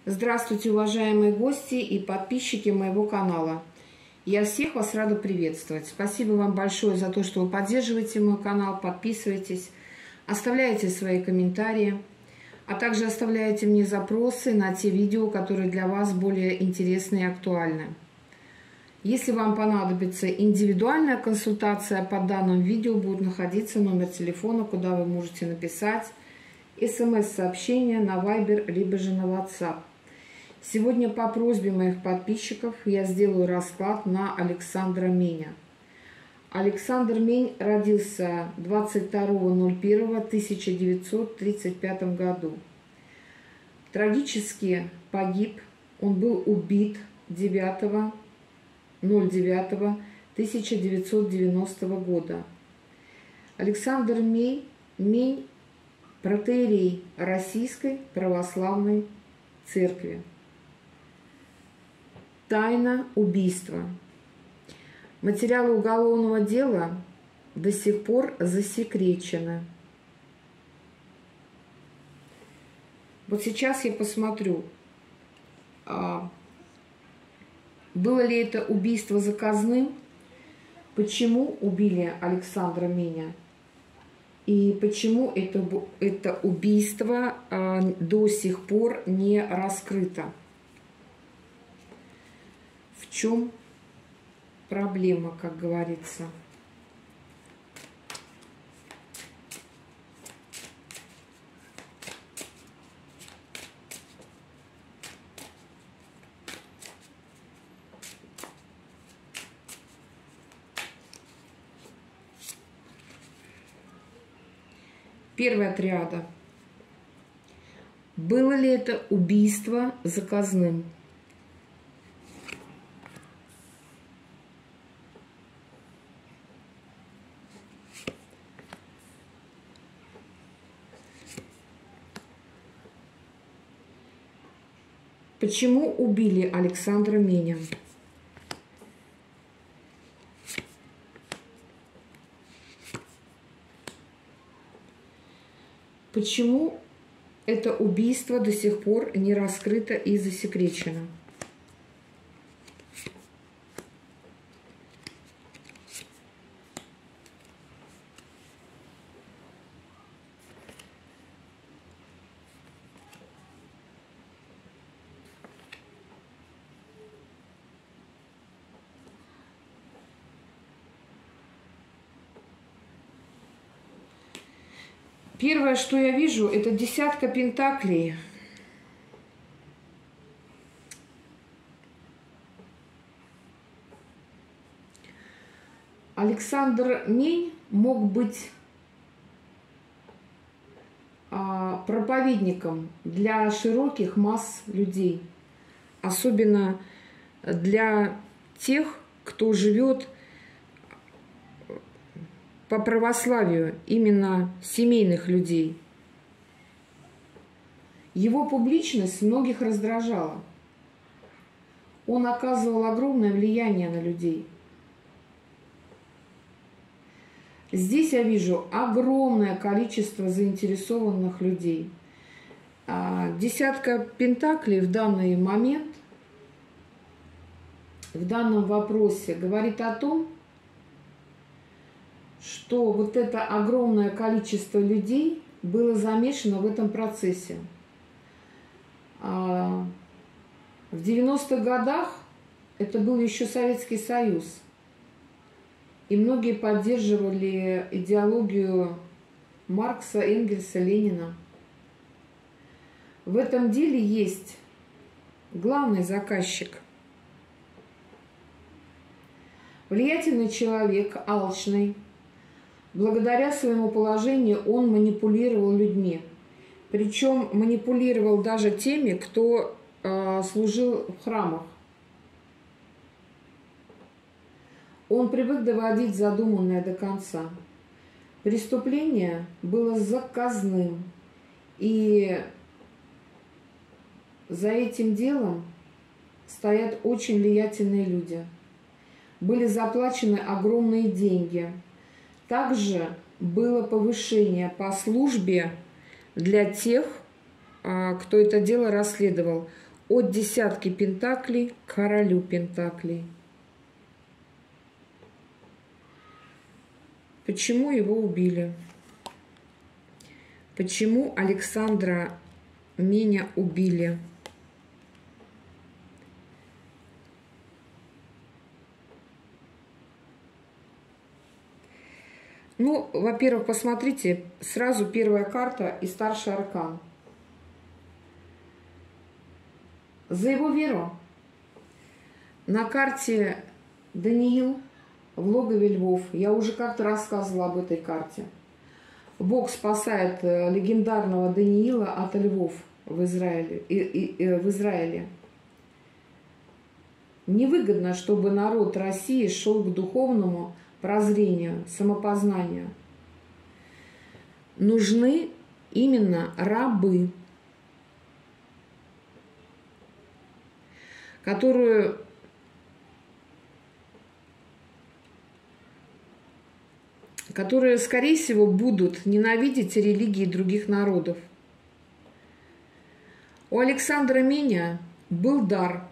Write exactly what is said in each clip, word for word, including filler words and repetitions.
Здравствуйте, уважаемые гости и подписчики моего канала. Я всех вас рада приветствовать. Спасибо вам большое за то, что вы поддерживаете мой канал, подписываетесь, оставляете свои комментарии, а также оставляете мне запросы на те видео, которые для вас более интересны и актуальны. Если вам понадобится индивидуальная консультация, под данным видео будет находиться номер телефона, куда вы можете написать смс-сообщение на Viber, либо же на WhatsApp. Сегодня по просьбе моих подписчиков я сделаю расклад на Александра Меня. Александр Мень родился двадцать второго ноль первого тысяча девятьсот тридцать пятого году. Трагически погиб, он был убит девятого ноль девятого тысяча девятьсот девяностого года. Александр Мень, Мень протоиерей Российской Православной Церкви. Тайна убийства. Материалы уголовного дела до сих пор засекречены. Вот сейчас я посмотрю, было ли это убийство заказным, почему убили Александра Меня и почему это, это убийство до сих пор не раскрыто. В чем проблема, как говорится? Первая триада. Было ли это убийство заказным? Почему убили Александра Меня? Почему это убийство до сих пор не раскрыто и засекречено? Первое, что я вижу, это десятка пентаклей. Александр Мень мог быть а, проповедником для широких масс людей, особенно для тех, кто живет по православию, именно семейных людей. Его публичность многих раздражала. Он оказывал огромное влияние на людей. Здесь я вижу огромное количество заинтересованных людей. Десятка пентаклей в данный момент, в данном вопросе говорит о том, что вот это огромное количество людей было замешано в этом процессе. В девяностых годах это был еще Советский Союз, и многие поддерживали идеологию Маркса, Энгельса, Ленина. В этом деле есть главный заказчик. Влиятельный человек, алчный. Благодаря своему положению он манипулировал людьми. Причем манипулировал даже теми, кто э, служил в храмах. Он привык доводить задуманное до конца. Преступление было заказным. И за этим делом стоят очень влиятельные люди. Были заплачены огромные деньги. Также было повышение по службе для тех, кто это дело расследовал. от десятки пентаклей к королю пентаклей. Почему его убили? Почему Александра Меня убили? Ну, во-первых, посмотрите, сразу первая карта и старший аркан. За его веру. На карте Даниил в логове львов. Я уже как-то рассказывала об этой карте. Бог спасает легендарного Даниила от львов в Израиле. И, и, и, в Израиле. Невыгодно, чтобы народ России шел к духовному прозрению, самопознанию. Нужны именно рабы, которые которые, скорее всего, будут ненавидеть религии других народов. У Александра Меня был дар.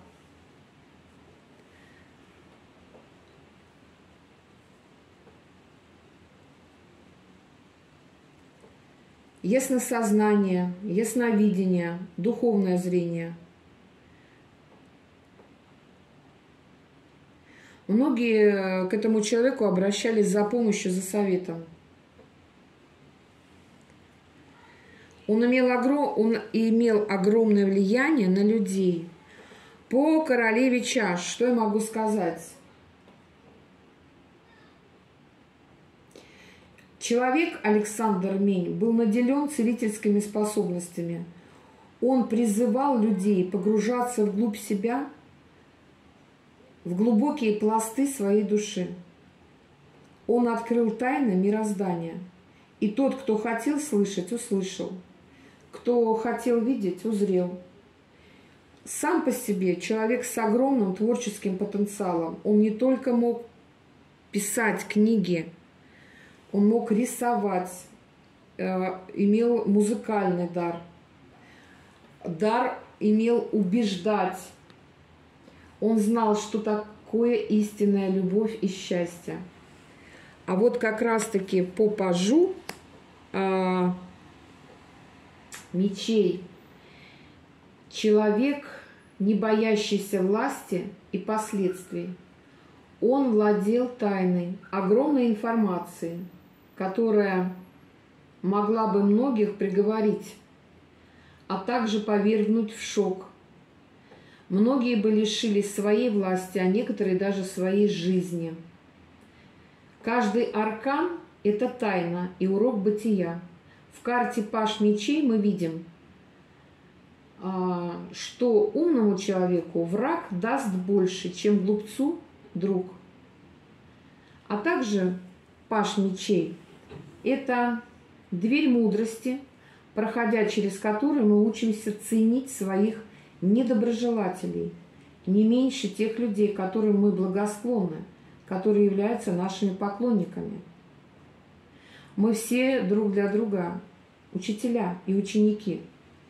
Ясносознание, ясновидение, духовное зрение. Многие к этому человеку обращались за помощью, за советом. Он имел, огром... Он имел огромное влияние на людей. По королеве чаш, что я могу сказать? Человек Александр Мень был наделен целительскими способностями. Он призывал людей погружаться вглубь себя, в глубокие пласты своей души. Он открыл тайны мироздания. И тот, кто хотел слышать, услышал. Кто хотел видеть, узрел. Сам по себе человек с огромным творческим потенциалом. Он не только мог писать книги, он мог рисовать, э, имел музыкальный дар. Дар имел убеждать. Он знал, что такое истинная любовь и счастье. А вот как раз-таки по пажу э, мечей человек, не боящийся власти и последствий, он владел тайной, огромной информацией, которая могла бы многих приговорить, а также повергнуть в шок. Многие бы лишились своей власти, а некоторые даже своей жизни. Каждый аркан – это тайна и урок бытия. В карте паж мечей мы видим, что умному человеку враг даст больше, чем глупцу друг. А также паж мечей – это дверь мудрости, проходя через которую мы учимся ценить своих недоброжелателей, не меньше тех людей, которым мы благосклонны, которые являются нашими поклонниками. Мы все друг для друга учителя и ученики.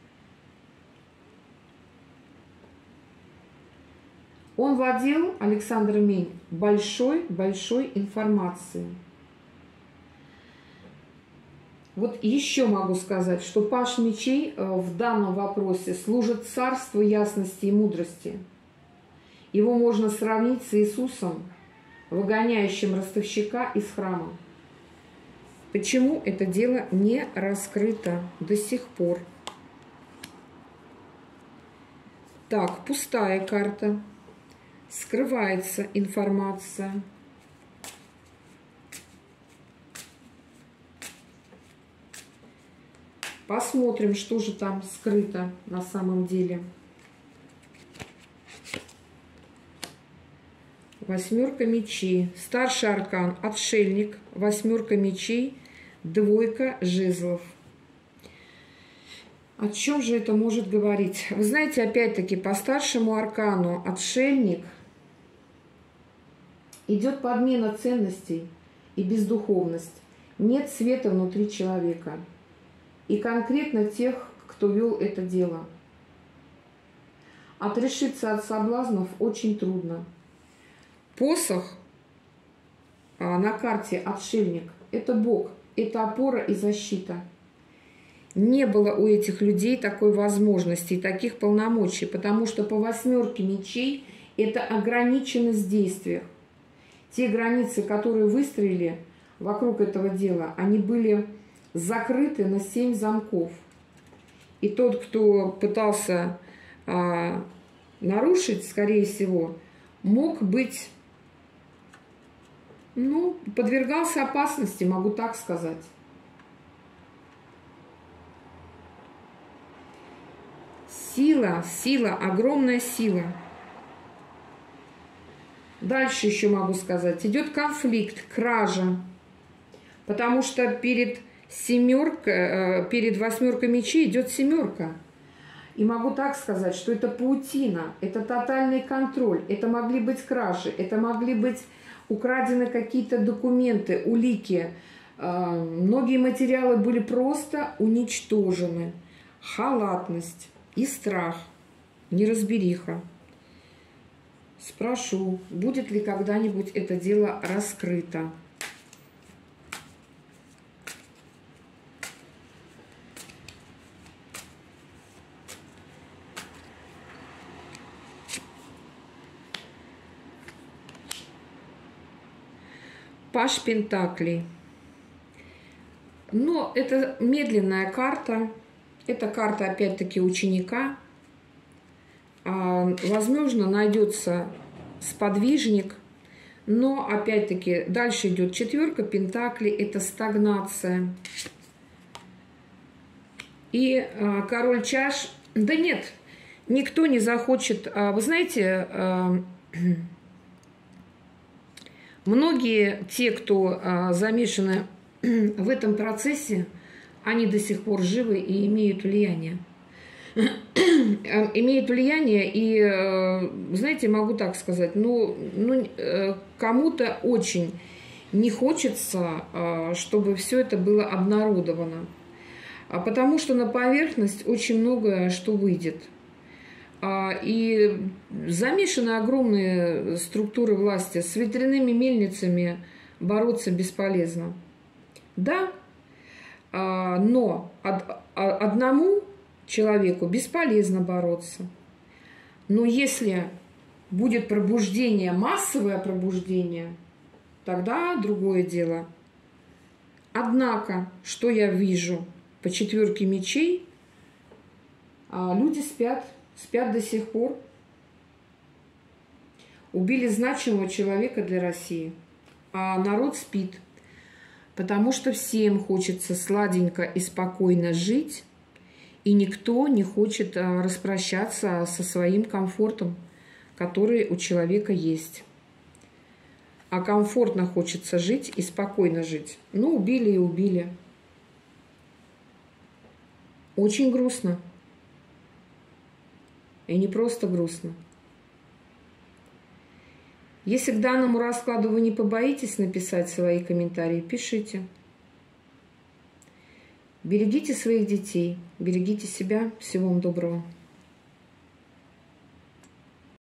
Он владел, Александр Мень, большой-большой информацией. Вот еще могу сказать, что паж мечей в данном вопросе служит царству ясности и мудрости. Его можно сравнить с Иисусом, выгоняющим ростовщика из храма. Почему это дело не раскрыто до сих пор? Так, пустая карта. Скрывается информация. Посмотрим, что же там скрыто на самом деле. Восьмерка мечей. Старший аркан – отшельник. Восьмерка мечей. Двойка жезлов. О чем же это может говорить? Вы знаете, опять-таки, по старшему аркану отшельник идет подмена ценностей и бездуховность. Нет света внутри человека. И конкретно тех, кто вел это дело. отрешиться от соблазнов очень трудно. Посох на карте «Отшельник» – это Бог, это опора и защита. Не было у этих людей такой возможности и таких полномочий, потому что по восьмерке мечей это ограниченность в действиях. Те границы, которые выстроили вокруг этого дела, они были закрыты на семь замков. И тот, кто пытался а, нарушить, скорее всего, мог быть, ну, подвергался опасности, могу так сказать. Сила, сила, огромная сила. Дальше еще могу сказать, идет конфликт, кража. Потому что перед семеркой, перед восьмеркой мечей идет семерка. И могу так сказать, что это паутина, это тотальный контроль, это могли быть кражи, это могли быть украдены какие-то документы, улики. Многие материалы были просто уничтожены. Халатность и страх, неразбериха. Спрошу, будет ли когда-нибудь это дело раскрыто. Паж Пентаклей. Но это медленная карта. Это карта, опять-таки, ученика. Возможно, найдется сподвижник. Но, опять-таки, дальше идет четверка Пентаклей. Это стагнация. И король чаш. Да нет, никто не захочет. Вы знаете, многие те, кто замешаны в этом процессе, они до сих пор живы и имеют влияние. Имеют влияние, и, знаете, могу так сказать, ну, ну кому-то очень не хочется, чтобы все это было обнародовано. Потому что на поверхность очень многое что выйдет. И замешаны огромные структуры власти. С ветряными мельницами бороться бесполезно. Да, но одному человеку бесполезно бороться. Но если будет пробуждение, массовое пробуждение, тогда другое дело. Однако, что я вижу по четверке мечей, люди спят, спят до сих пор. Убили значимого человека для России, а народ спит. Потому что всем хочется сладенько и спокойно жить, и никто не хочет распрощаться со своим комфортом, который у человека есть. А комфортно хочется жить и спокойно жить. Ну, убили и убили. Очень грустно. И не просто грустно. Если к данному раскладу вы не побоитесь написать свои комментарии, пишите. Берегите своих детей, берегите себя. Всего вам доброго.